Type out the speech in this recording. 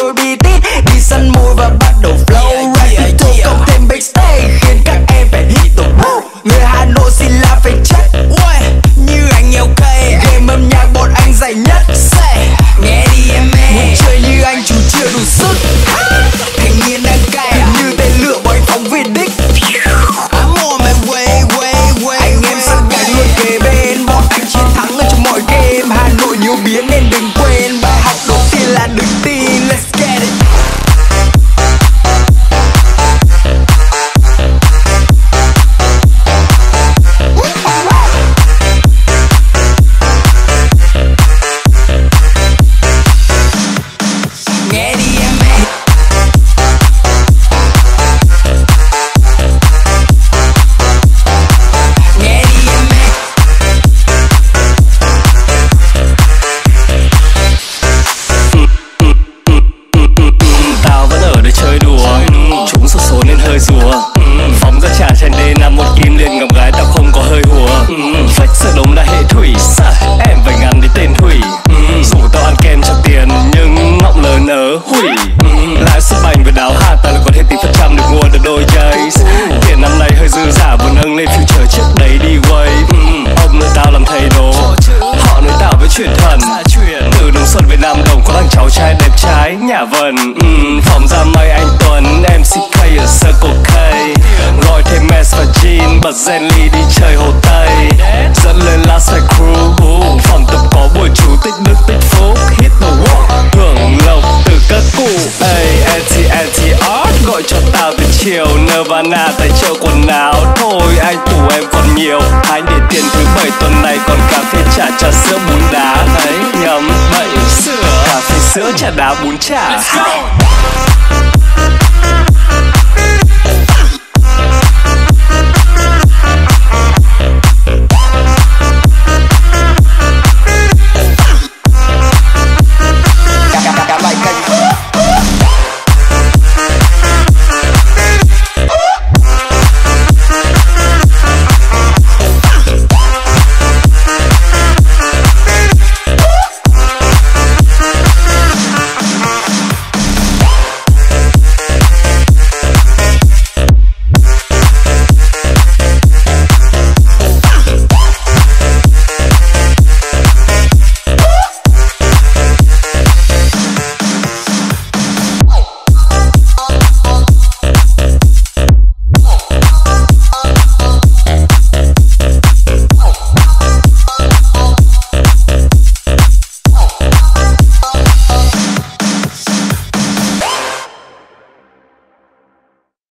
đôi bi tít, đi săn mồi và bắt đầu flow. RPT cộng thêm backstage khiến các em phải hit the wall. Người Hà Nội xin là phải check như anh nghèo cây. Game âm nhạc bọn anh giải nhất. Nghe đi em muốn chơi như anh chủ chưa đủ sức. Thanh niên đang cay như tên lửa bọn anh phóng về đích. I'm on my way. Anh em sẵn cánh luôn kề bên. Bọn anh chiến thắng ở trong mọi game. Hà Nội nhiều biến nên đừng quên. Bài học đầu tiên là đừng tin. Let's get it. Phóng ra trả trên đê nằm một kim liền gặp gái tao không có hơi hùa. Flex sợ đống là hệ thủy. Em phải ngắn đến tên Thủy. Dù tao ăn kem cho tiền nhưng ngọng lờ nở hủy. Lãi suất bành với đáo hạt tao lại có thể tỷ % được mua được đôi giày. Tiền năm nay hơi dư giả vừa nâng lên future trước đấy đi wave. Ông nuôi tao làm thầy đồ, họ nuôi tao với truyền thần. Từ Đồng Xuân về Nam Đồng có thằng cháu trai đẹp trai nhà vần. Phòng ra mây anh Tuấn MCK ở Circle K. Gọi thêm Mess và Jean bật Zenly đi chơi Hồ Tây. Dẫn lên last night crew. Phòng tập có buổi chú tích đức tích phúc. Hit the wall hưởng lộc từ các cụ. Anti-art gọi cho tao từ chiều. Nirvana tại chợ quần áo. Thôi anh tủ em còn nhiều. Anh để tiền thứ 7 tuần này còn cà phê chả trà sữa bún đá. Ấy nhầm bậy sữa. Cà phê sữa trà đá bún chả. Let's go.